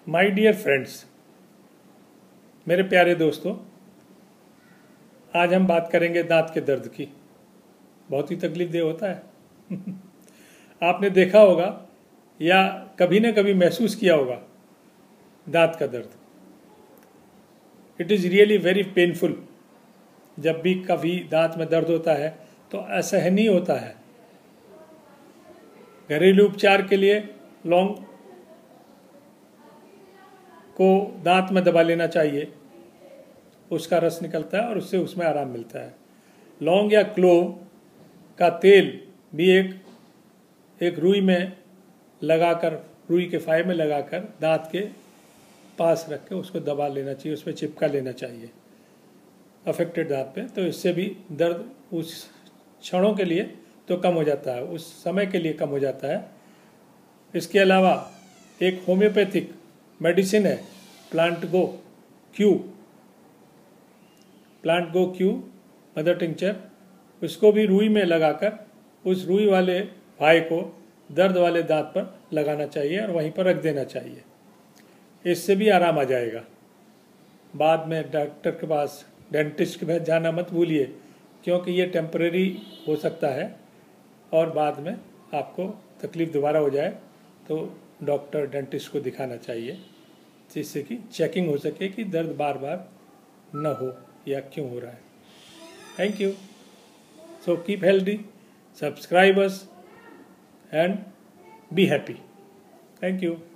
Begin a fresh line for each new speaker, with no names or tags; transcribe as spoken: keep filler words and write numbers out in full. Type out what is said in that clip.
My dear friends, मेरे प्यारे दोस्तों, आज हम बात करेंगे दांत के दर्द की। बहुत ही तकलीफ देह होता है। आपने देखा होगा या कभी ना कभी महसूस किया होगा दांत का दर्द। It is really very painful. जब भी कभी दांत में दर्द होता है तो असहनीय होता है। घरेलू उपचार के लिए लौंग को दांत में दबा लेना चाहिए, उसका रस निकलता है और उससे उसमें आराम मिलता है। लौंग या क्लोव का तेल भी एक एक रुई में लगाकर, रुई के फाये में लगाकर दांत के पास रख के उसको दबा लेना चाहिए, उसमें चिपका लेना चाहिए अफेक्टेड दांत पे। तो इससे भी दर्द उस क्षणों के लिए तो कम हो जाता है, उस समय के लिए कम हो जाता है। इसके अलावा एक होम्योपैथिक मेडिसिन है plantago Q plantago Q mother tincture. उसको भी रुई में लगाकर उस रुई वाले फाये को दर्द वाले दांत पर लगाना चाहिए और वहीं पर रख देना चाहिए। इससे भी आराम आ जाएगा। बाद में डॉक्टर के पास, डेंटिस्ट के पास जाना मत भूलिए, क्योंकि ये टेम्परेरी हो सकता है और बाद में आपको तकलीफ दोबारा हो जाए तो डॉक्टर डेंटिस्ट को दिखाना चाहिए, जिससे कि चेकिंग हो सके कि दर्द बार बार न हो या क्यों हो रहा है। Thank you. So keep healthy, subscribe us and be happy. Thank you.